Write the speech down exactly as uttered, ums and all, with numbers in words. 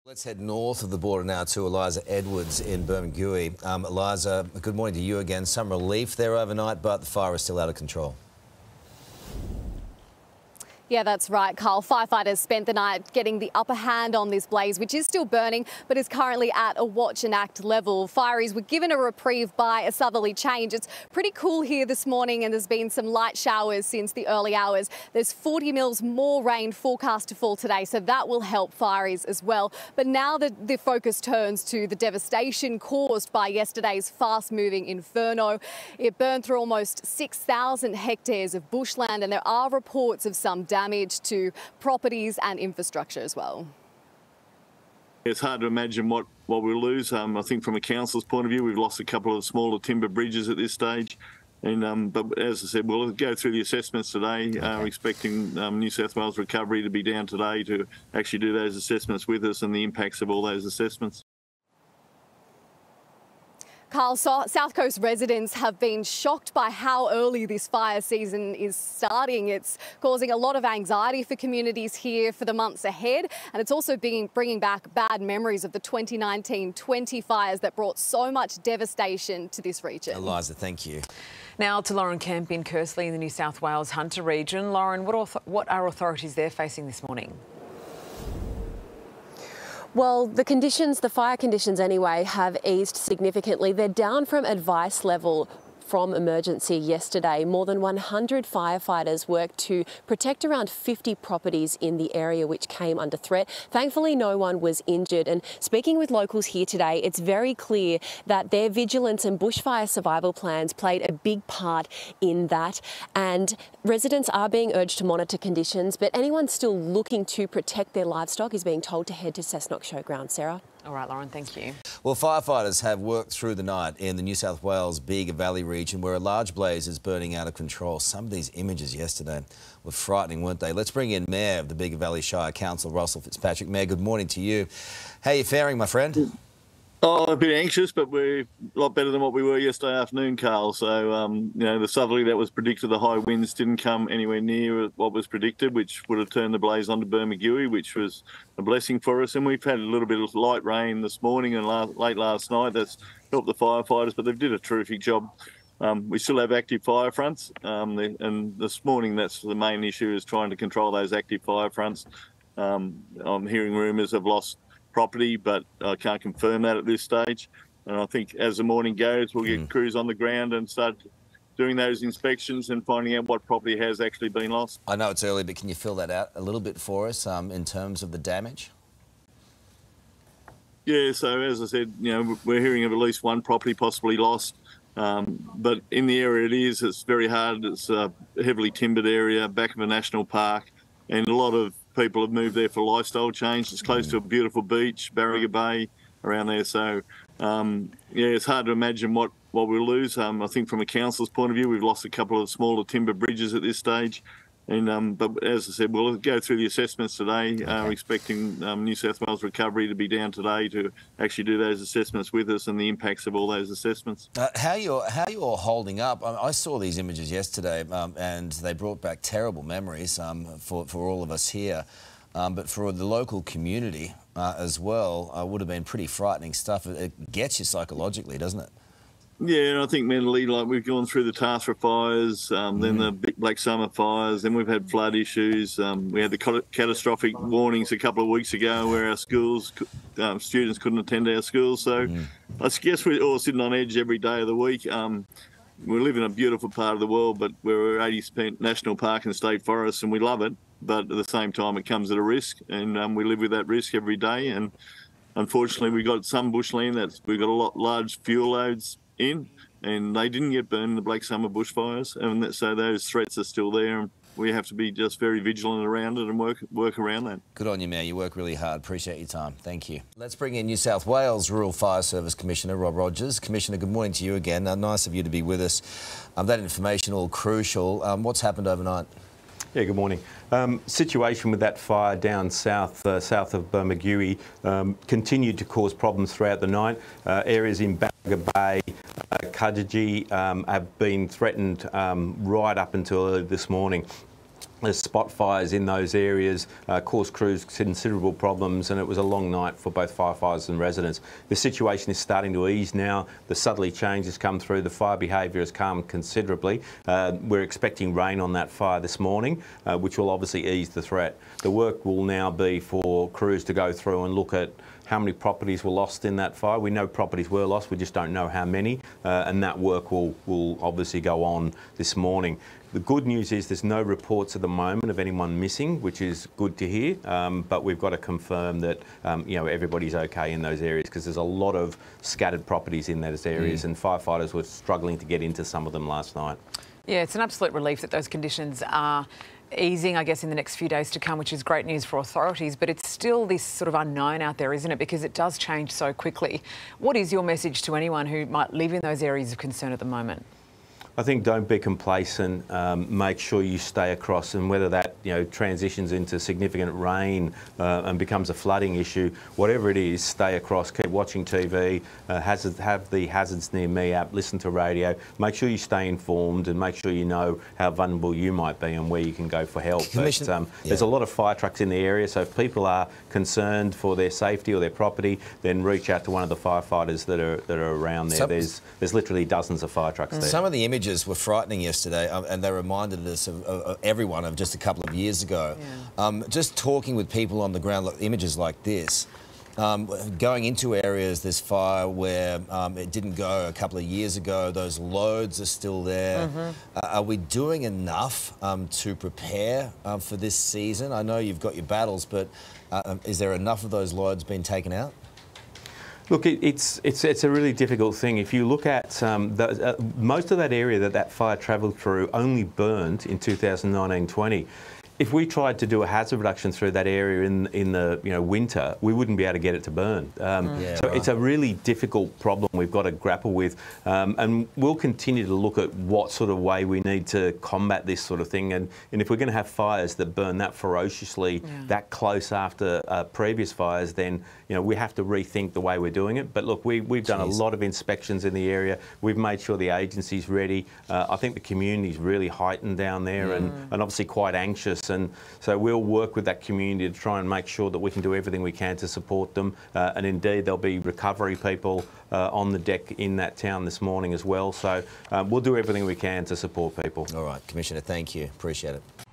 Let's head north of the border now to Eliza Edwards in Bermagui. Um, Eliza, good morning to you again. Some relief there overnight, but the fire is still out of control. Yeah, that's right, Carl. Firefighters spent the night getting the upper hand on this blaze, which is still burning, but is currently at a watch and act level. Fireys were given a reprieve by a southerly change. It's pretty cool here this morning, and there's been some light showers since the early hours. There's forty mils more rain forecast to fall today, so that will help fireys as well. But now the, the focus turns to the devastation caused by yesterday's fast-moving inferno. It burned through almost six thousand hectares of bushland, and there are reports of some damage damage to properties and infrastructure as well. It's hard to imagine what, what we'll lose. Um, I think from a council's point of view, we've lost a couple of smaller timber bridges at this stage. And um, but as I said, we'll go through the assessments today. Okay. Uh, we're expecting um, New South Wales Recovery to be down today to actually do those assessments with us and the impacts of all those assessments. Carl, South Coast residents have been shocked by how early this fire season is starting. It's causing a lot of anxiety for communities here for the months ahead, and it's also being, bringing back bad memories of the twenty nineteen twenty fires that brought so much devastation to this region. Eliza, thank you. Now to Lauren Kemp in Kersley in the New South Wales Hunter region. Lauren, what, what are authorities there facing this morning? Well, the conditions, the fire conditions anyway, have eased significantly. They're down from advice level from emergency yesterday. More than one hundred firefighters worked to protect around fifty properties in the area which came under threat. Thankfully, no one was injured. And speaking with locals here today, it's very clear that their vigilance and bushfire survival plans played a big part in that. And residents are being urged to monitor conditions, but anyone still looking to protect their livestock is being told to head to Cessnock Showground. Sarah? All right, Lauren, thank you. Well, firefighters have worked through the night in the New South Wales Bega Valley region where a large blaze is burning out of control. Some of these images yesterday were frightening, weren't they? Let's bring in Mayor of the Bega Valley Shire Council, Russell Fitzpatrick. Mayor, good morning to you. How are you faring, my friend? Oh, a bit anxious, but we're a lot better than what we were yesterday afternoon, Carl. So, um, you know, the southerly that was predicted, the high winds didn't come anywhere near what was predicted, which would have turned the blaze onto Bermagui, which was a blessing for us. And we've had a little bit of light rain this morning and last, late last night. That's helped the firefighters, but they've did a terrific job. Um, we still have active fire fronts, um, they, and this morning that's the main issue, is trying to control those active fire fronts. Um, I'm hearing rumours of lost property, but I can't confirm that at this stage. And I think as the morning goes, we'll get mm. crews on the ground and start doing those inspections and finding out what property has actually been lost. I know it's early, but can you fill that out a little bit for us um, in terms of the damage? Yeah, so as I said, you know, we're hearing of at least one property possibly lost. Um, but in the area it is, it's very hard. It's a heavily timbered area, back of a national park, and a lot of people have moved there for lifestyle change. It's close to a beautiful beach, Bega Bay, around there. So, um, yeah, it's hard to imagine what, what we'll lose. Um, I think from a council's point of view, we've lost a couple of smaller timber bridges at this stage. And um, but as I said, we'll go through the assessments today. Okay. Uh, we're expecting um, New South Wales Recovery to be down today to actually do those assessments with us and the impacts of all those assessments. Uh, how you're how you're holding up? I, I saw these images yesterday, um, and they brought back terrible memories um, for for all of us here, um, but for the local community uh, as well. Uh, would have been pretty frightening stuff. It, it gets you psychologically, doesn't it? Yeah, and I think mentally, like we've gone through the Tathra fires, um, then mm. the big Black Summer fires, then we've had flood issues. Um, we had the catastrophic warnings a couple of weeks ago where our schools, um, students couldn't attend our schools. So mm. I guess we're all sitting on edge every day of the week. Um, we live in a beautiful part of the world, but we're eighty percent national park and state forests, and we love it. But at the same time, it comes at a risk, and um, we live with that risk every day. And unfortunately, we've got some bushland that's we've got a lot large fuel loads in, and they didn't get burned in the Black Summer bushfires, and that, so those threats are still there, and we have to be just very vigilant around it and work work around that. Good on you, Mayor. You work really hard. Appreciate your time. Thank you. Let's bring in New South Wales Rural Fire Service Commissioner Rob Rogers. Commissioner, good morning to you again. Uh, nice of you to be with us. Um, that information all crucial. Um, what's happened overnight? Yeah, good morning. Um, situation with that fire down south, uh, south of Bermagui, um, continued to cause problems throughout the night. Uh, areas in Bega Bay, uh, Kudgee um, have been threatened um, right up until early this morning. There's spot fires in those areas, uh, caused crews considerable problems, and it was a long night for both firefighters and residents. The situation is starting to ease now. The southerly change has come through. The fire behaviour has calmed considerably. Uh, we're expecting rain on that fire this morning, uh, which will obviously ease the threat. The work will now be for crews to go through and look at how many properties were lost in that fire. We know properties were lost, we just don't know how many, uh, and that work will, will obviously go on this morning. The good news is there's no reports at the moment of anyone missing, which is good to hear, um, but we've got to confirm that um, you know, everybody's okay in those areas, because there's a lot of scattered properties in those areas, mm. and firefighters were struggling to get into some of them last night. Yeah, it's an absolute relief that those conditions are easing, I guess, in the next few days to come, which is great news for authorities, but it's still this sort of unknown out there, isn't it? Because it does change so quickly. What is your message to anyone who might live in those areas of concern at the moment? I think don't be complacent. Um, make sure you stay across, and whether that you know transitions into significant rain uh, and becomes a flooding issue, whatever it is, stay across. Keep watching T V. Uh, hazard, have the Hazards Near Me app. Listen to radio. Make sure you stay informed, and make sure you know how vulnerable you might be and where you can go for help. But, um, yeah. There's a lot of fire trucks in the area, so if people are concerned for their safety or their property, then reach out to one of the firefighters that are that are around there. Some, there's there's literally dozens of fire trucks there. Some of the images were frightening yesterday, um, and they reminded us of, of, of everyone of just a couple of years ago. Yeah. Um, just talking with people on the ground, look, images like this, um, going into areas, there's fire where um, it didn't go a couple of years ago, those loads are still there. Mm-hmm. uh, are we doing enough um, to prepare um, for this season? I know you've got your battles, but uh, is there enough of those loads being taken out? Look, it, it's it's it's a really difficult thing. If you look at um, the, uh, most of that area that that fire travelled through only burned in two thousand nineteen twenty. If we tried to do a hazard reduction through that area in in the you know winter, we wouldn't be able to get it to burn. Um, mm. yeah, so right. It's a really difficult problem we've got to grapple with, um, and we'll continue to look at what sort of way we need to combat this sort of thing. And, and if we're going to have fires that burn that ferociously, yeah. that close after uh, previous fires, then you know we have to rethink the way we're doing it. But look, we we've done Jeez. a lot of inspections in the area. We've made sure the agency's ready. Uh, I think the community's really heightened down there, yeah. and, and obviously quite anxious. And so we'll work with that community to try and make sure that we can do everything we can to support them. Uh, and indeed, there'll be recovery people uh, on the deck in that town this morning as well. So um, we'll do everything we can to support people. All right, Commissioner, thank you. Appreciate it.